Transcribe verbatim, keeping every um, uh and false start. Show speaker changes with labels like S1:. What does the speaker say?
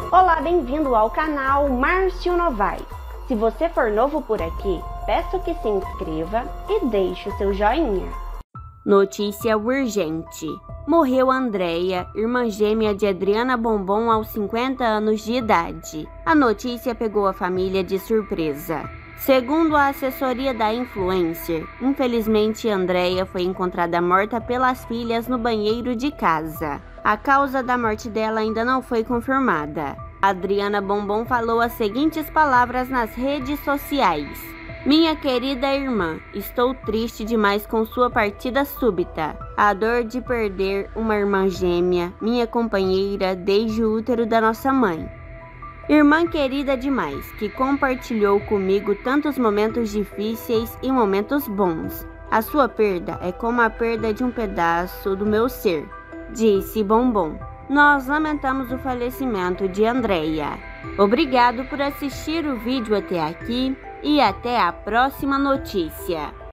S1: Olá, bem-vindo ao canal Márcio Novaes. Se você for novo por aqui, peço que se inscreva e deixe o seu joinha. Notícia urgente. Morreu Andréia, irmã gêmea de Adriana Bombom aos cinquenta anos de idade. A notícia pegou a família de surpresa. Segundo a assessoria da influencer, infelizmente Andréia foi encontrada morta pelas filhas no banheiro de casa. A causa da morte dela ainda não foi confirmada. Adriana Bombom falou as seguintes palavras nas redes sociais: "Minha querida irmã, estou triste demais com sua partida súbita. A dor de perder uma irmã gêmea, minha companheira desde o útero da nossa mãe. Irmã querida demais, que compartilhou comigo tantos momentos difíceis e momentos bons. A sua perda é como a perda de um pedaço do meu ser", disse Bombom. Nós lamentamos o falecimento de Andréia. Obrigado por assistir o vídeo até aqui e até a próxima notícia.